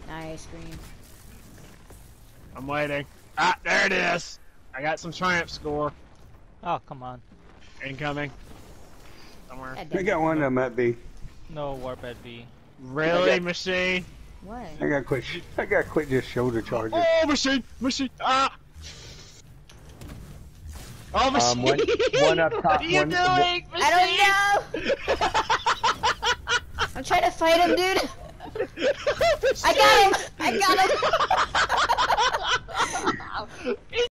Nice, green. I'm waiting. Ah, there it is. I got some triumph score. Oh, come on. Incoming. Somewhere. I got one of them at B. No warp at B. Really, machine? What? I got quit just shoulder charges. Oh, machine! Machine! Ah! Oh, machine! One up top. What are you doing, machine? I don't know! I'm trying to fight him, dude! I got him! I got him!